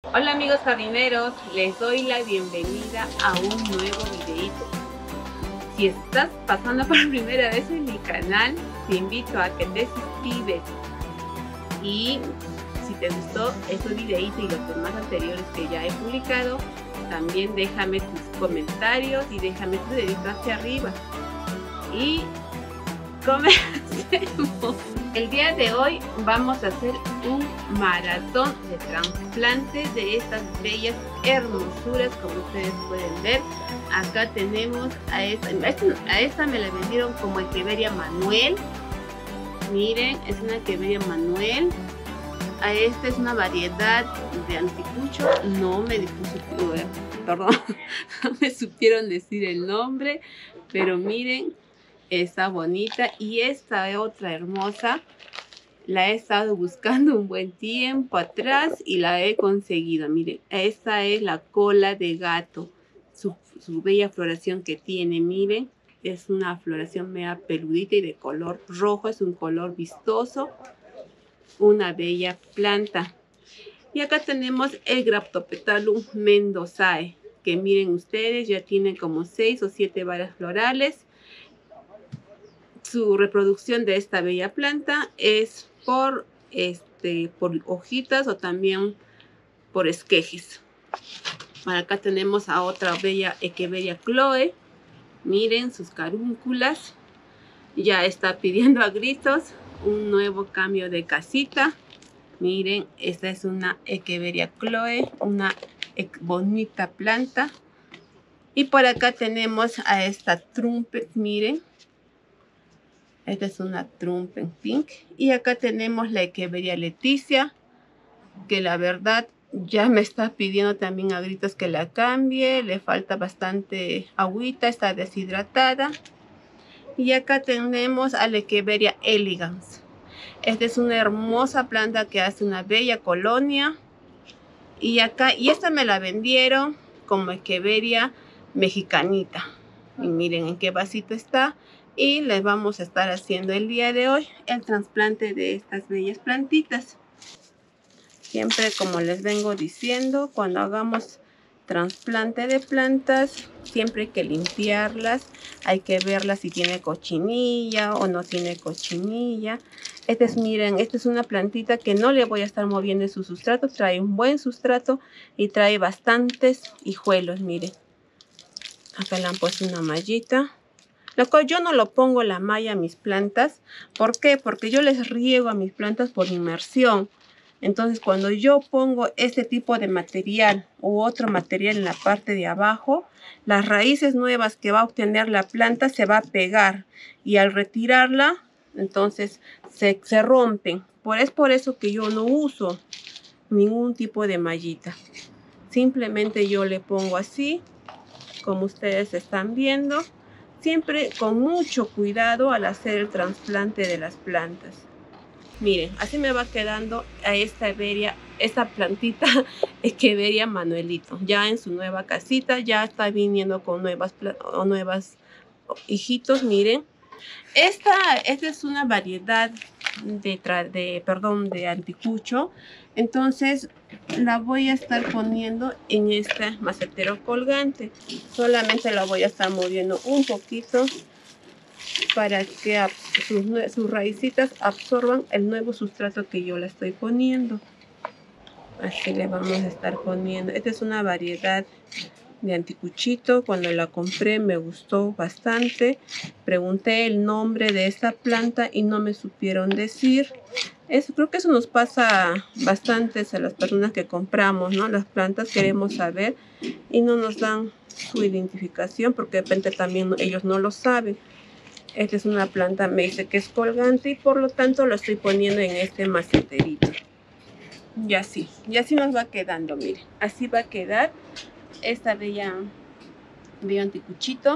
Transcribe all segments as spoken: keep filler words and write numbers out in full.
Hola amigos jardineros, les doy la bienvenida a un nuevo videito. Si estás pasando por primera vez en mi canal, te invito a que te suscribes. Y si te gustó este videito y los demás anteriores que ya he publicado, también déjame tus comentarios y déjame tu dedito hacia arriba. Y comencemos. El día de hoy vamos a hacer un maratón de trasplantes de estas bellas hermosuras, como ustedes pueden ver. Acá tenemos a esta, a esta me la vendieron como Echeveria Manuel. Miren, es una Echeveria Manuel. A esta es una variedad de anticucho. No me supieron, perdón, no me supieron decir el nombre, pero miren, está bonita. Y esta otra hermosa la he estado buscando un buen tiempo atrás y la he conseguido. Miren, esta es la cola de gato, su, su bella floración que tiene. Miren, es una floración media peludita y de color rojo, es un color vistoso, una bella planta. Y acá tenemos el Graptopetalum mendozae, que miren ustedes, ya tienen como seis o siete varas florales. Su reproducción de esta bella planta es por, este, por hojitas o también por esquejes. Acá tenemos a otra bella Echeveria Chloe. Miren sus carúnculas. Ya está pidiendo a gritos un nuevo cambio de casita. Miren, esta es una Echeveria Chloe, una bonita planta. Y por acá tenemos a esta Trumpet, miren. Esta es una Trumpet Pink. Y acá tenemos la Echeveria Leticia, que la verdad ya me está pidiendo también a gritos que la cambie. Le falta bastante agüita, está deshidratada. Y acá tenemos a la Echeveria elegans. Esta es una hermosa planta que hace una bella colonia. Y acá, y esta me la vendieron como Echeveria mexicanita. Y miren en qué vasito está. Y les vamos a estar haciendo el día de hoy el trasplante de estas bellas plantitas. Siempre, como les vengo diciendo, cuando hagamos trasplante de plantas, siempre hay que limpiarlas. Hay que verlas si tiene cochinilla o no tiene cochinilla. Este es, miren, esta es una plantita que no le voy a estar moviendo su sustrato. Trae un buen sustrato y trae bastantes hijuelos, miren. Acá le han puesto una mallita. Lo cual yo no lo pongo la malla a mis plantas. ¿Por qué? Porque yo les riego a mis plantas por inmersión. Entonces, cuando yo pongo este tipo de material u otro material en la parte de abajo, las raíces nuevas que va a obtener la planta se va a pegar. Y al retirarla, entonces se, se rompen. Por, es por eso que yo no uso ningún tipo de mallita. Simplemente yo le pongo así, como ustedes están viendo. Siempre con mucho cuidado al hacer el trasplante de las plantas. Miren, así me va quedando a esta Echeveria, esta plantita Echeveria Manuelito. Ya en su nueva casita, ya está viniendo con nuevas, o nuevas hijitos, miren. Esta, esta es una variedad de, de, perdón, de anticucho. Entonces la voy a estar poniendo en este macetero colgante. Solamente la voy a estar moviendo un poquito para que sus, sus raícitas absorban el nuevo sustrato que yo le estoy poniendo. Así le vamos a estar poniendo. Esta es una variedad de anticuchito. Cuando la compré me gustó bastante. Pregunté el nombre de esta planta y no me supieron decir. Eso, creo que eso nos pasa bastante a las personas que compramos, ¿no? Las plantas queremos saber y no nos dan su identificación porque de repente también ellos no lo saben. Esta es una planta, me dice que es colgante y por lo tanto lo estoy poniendo en este maceterito. Y así, y así nos va quedando, miren. Así va a quedar esta bella, bello anticuchito.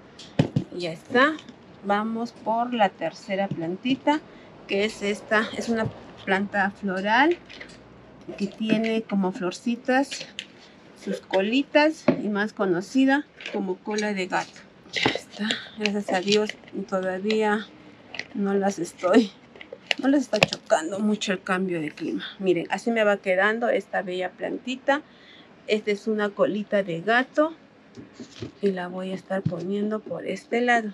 Ya está. Vamos por la tercera plantita, que es esta. Es una planta floral que tiene como florcitas sus colitas y más conocida como cola de gato. Ya está. Gracias a Dios todavía no las estoy No les está chocando mucho el cambio de clima. Miren, así me va quedando esta bella plantita. Esta es una colita de gato y la voy a estar poniendo por este lado.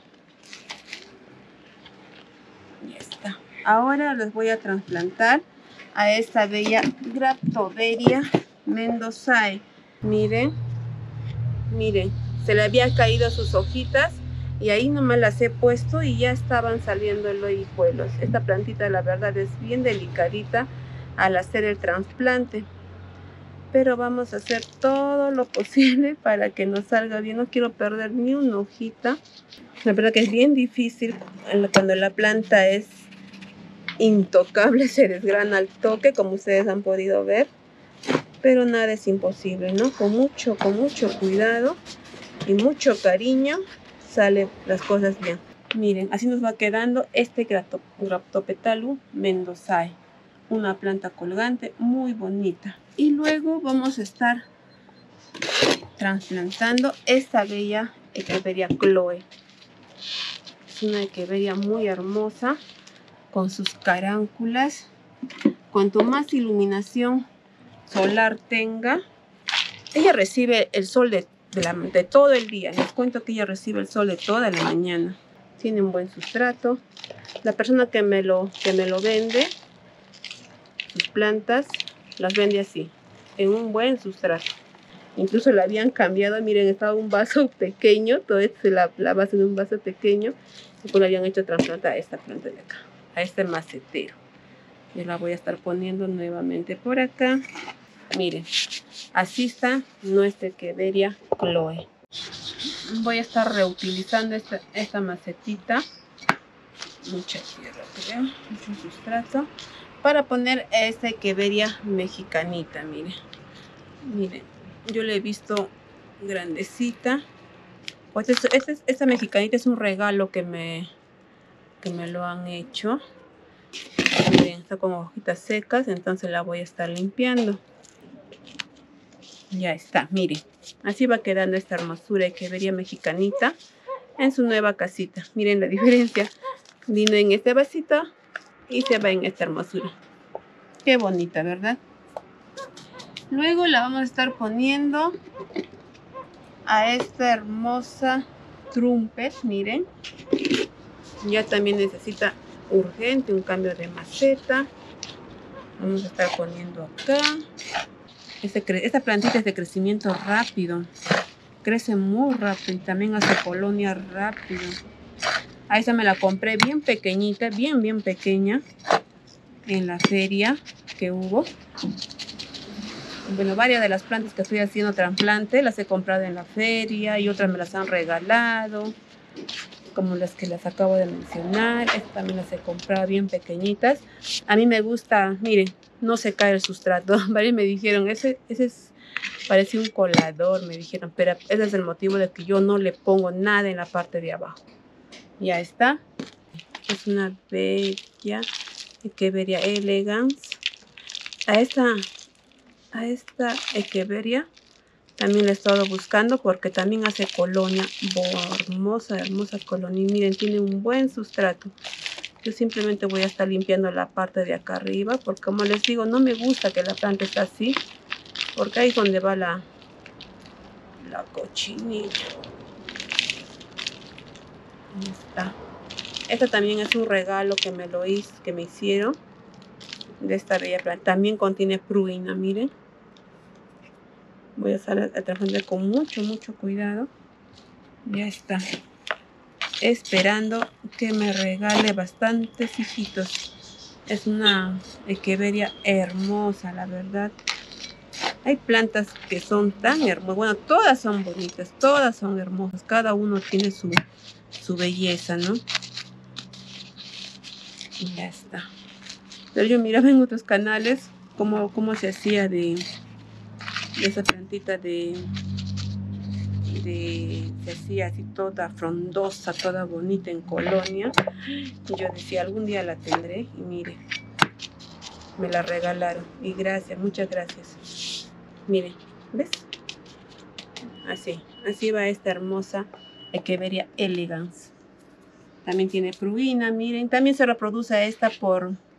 Ya está. Ahora les voy a trasplantar a esta bella Graptoveria mendozae. Miren, miren, se le habían caído sus hojitas y ahí nomás las he puesto y ya estaban saliendo los hijuelos. Esta plantita la verdad es bien delicadita al hacer el trasplante, pero vamos a hacer todo lo posible para que nos salga bien. No quiero perder ni una hojita. La verdad que es bien difícil cuando la planta es intocable, se desgrana al toque, como ustedes han podido ver, pero nada es imposible, ¿no? Con mucho, con mucho cuidado y mucho cariño salen las cosas bien. Miren, así nos va quedando este Graptopetalum mendozae, una planta colgante muy bonita. Y luego vamos a estar trasplantando esta bella Echeveria Chloe. Es una Echeveria muy hermosa con sus caránculas. Cuanto más iluminación solar tenga, ella recibe el sol de, de, la, de todo el día. Les cuento que ella recibe el sol de toda la mañana. Tiene un buen sustrato. La persona que me lo, que me lo vende, sus plantas, las vende así, en un buen sustrato. Incluso la habían cambiado, miren, estaba un vaso pequeño, todo esto es la, la base de un vaso pequeño, y pues le habían hecho trasplantar a esta planta de acá, a este macetero. Yo la voy a estar poniendo nuevamente por acá. Miren, así está nuestra Echeveria Chloe. Voy a estar reutilizando esta, esta macetita, mucha tierra, creo, mucho sustrato, para poner esta Echeveria mexicanita. Miren, miren, yo la he visto grandecita. Pues esta, esta, esta mexicanita es un regalo que me, que me lo han hecho. Miren, está con hojitas secas, entonces la voy a estar limpiando. Ya está, miren, así va quedando esta hermosura Echeveria mexicanita en su nueva casita. Miren la diferencia, vino en este vasito y se va en esta hermosura. Qué bonita, ¿verdad? Luego la vamos a estar poniendo a esta hermosa Trumpet. Miren, ya también necesita urgente un cambio de maceta. Vamos a estar poniendo acá. Este, esta plantita es de crecimiento rápido, crece muy rápido y también hace colonia rápido. A esta me la compré bien pequeñita, bien bien pequeña, en la feria que hubo. Bueno, varias de las plantas que estoy haciendo trasplante las he comprado en la feria y otras me las han regalado, como las que las acabo de mencionar. Estas también las he comprado bien pequeñitas. A mí me gusta, miren, no se cae el sustrato. Varios me dijeron, ese, ese es, parece un colador, me dijeron, pero ese es el motivo de que yo no le pongo nada en la parte de abajo. Ya está. Es una bella Echeveria elegans. A esta, a esta Echeveria también la he estado buscando porque también hace colonia, hermosa, hermosa colonia. Y miren, tiene un buen sustrato. Yo simplemente voy a estar limpiando la parte de acá arriba, porque como les digo, no me gusta que la planta esté así, porque ahí es donde va la, la cochinilla. Ahí está. Esta también es un regalo que me lo hizo, que me hicieron de esta bella planta. También contiene pruina, miren. Voy a estar a trabajar con mucho, mucho cuidado. Ya está. Esperando que me regale bastantes hijitos. Es una Echeveria hermosa, la verdad. Hay plantas que son tan hermosas. Bueno, todas son bonitas, todas son hermosas. Cada uno tiene su, su belleza, ¿no? Y ya está. Pero yo miraba en otros canales cómo, cómo se hacía de, de esa plantita de... De, se hacía así toda frondosa, toda bonita en colonia. Y yo decía, algún día la tendré. Y mire, me la regalaron. Y gracias, muchas gracias. Miren, ¿ves? Así, así va esta hermosa Echeveria elegans. También tiene pruina, miren. También se reproduce esta por,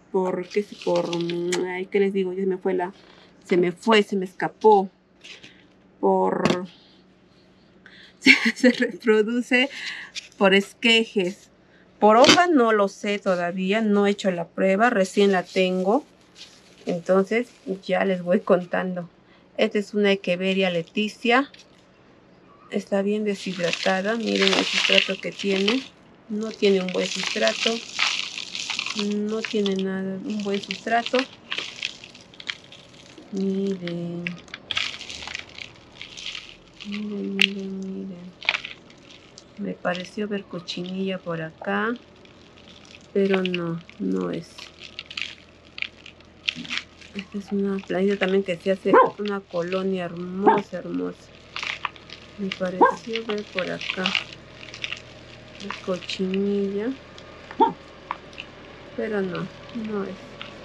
por, ¿qué, por, ay, ¿qué les digo? Ya se me fue la, se me fue, se me escapó. Por, se, se reproduce por esquejes. Por hoja no lo sé todavía, no he hecho la prueba, recién la tengo. Entonces ya les voy contando. Esta es una Echeveria Leticia. Está bien deshidratada. Miren el sustrato que tiene. No tiene un buen sustrato. No tiene nada, un buen sustrato. Miren. Miren, miren, miren. Me pareció ver cochinilla por acá. Pero no, no es. Esta es una plantita también que se hace una colonia hermosa, hermosa. Me pareció ver por acá la cochinilla, pero no, no es.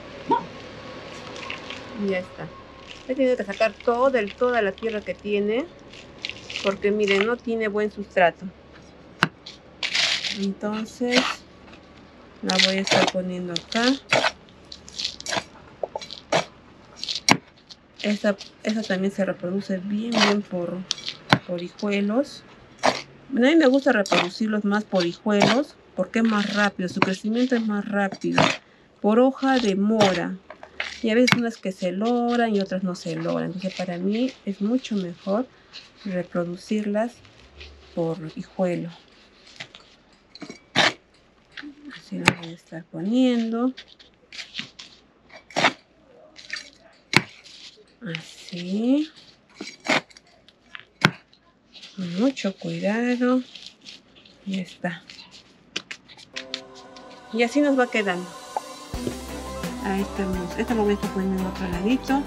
Ya está. He tenido que sacar todo, el, toda la tierra que tiene, porque miren, no tiene buen sustrato. Entonces la voy a estar poniendo acá. Esta, esta también se reproduce bien, bien por, por hijuelos. Bueno, a mí me gusta reproducirlos más por hijuelos porque es más rápido, su crecimiento es más rápido. Por hoja de mora. Y a veces unas que se logran y otras no se logran. Entonces para mí es mucho mejor reproducirlas por hijuelo. Así lo voy a estar poniendo. Así. Con mucho cuidado. Ya está. Y así nos va quedando. Ahí estamos. Esta lo voy a estar poniendo en otro ladito.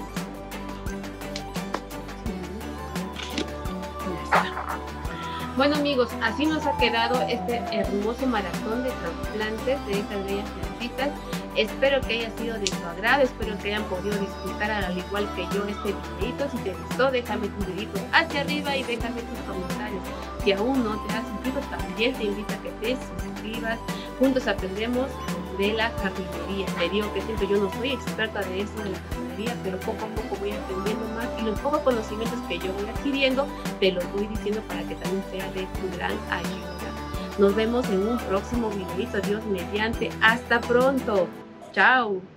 Ya está. Bueno amigos, así nos ha quedado este hermoso maratón de trasplantes de estas bellas plantitas. Espero que haya sido de su agrado, espero que hayan podido disfrutar al igual que yo este videito. Si te gustó, déjame tu dedito hacia arriba y déjame tus comentarios. Si aún no te has suscrito, también te invito a que te suscribas. Juntos aprendemos de la jardinería. Te digo que siempre yo no soy experta de eso, de la jardinería, pero poco a poco voy aprendiendo más y los pocos conocimientos que yo voy adquiriendo, te los voy diciendo para que también sea de tu gran ayuda. Nos vemos en un próximo videito, Dios mediante. Hasta pronto. Chao.